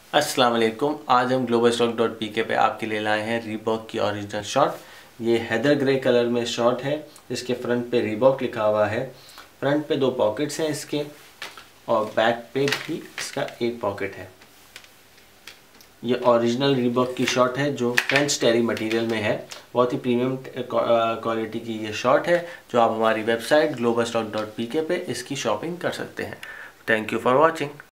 अस्सलाम वालेकुम। आज हम globalstock.pk पे आपके लिए लाए हैं रीबॉक की ओरिजिनल शॉर्ट। ये हैदर ग्रे कलर में शॉर्ट है। इसके फ्रंट पे रीबॉक लिखा हुआ है। फ्रंट पे 2 पॉकेट्स हैं इसके और बैक पे भी इसका एक पॉकेट है। ये ओरिजिनल रीबॉक की शॉर्ट है जो फ्रेंच टेरी मटेरियल में है। बहुत ही प्रीमियम क्वालिटी की ये शॉर्ट है जो आप हमारी वेबसाइट globalstock.pk पे इसकी शॉपिंग कर सकते हैं। Thank you for watching.